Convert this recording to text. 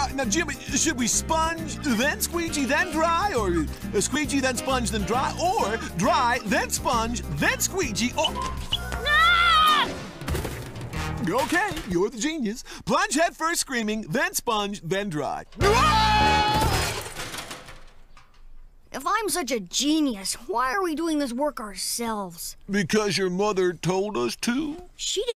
Now, Jimmy, should we sponge, then squeegee, then dry, or squeegee, then sponge, then dry, or dry, then sponge, then squeegee, or... No! Okay, you're the genius. Plunge head first screaming, then sponge, then dry. If I'm such a genius, why are we doing this work ourselves? Because your mother told us to? She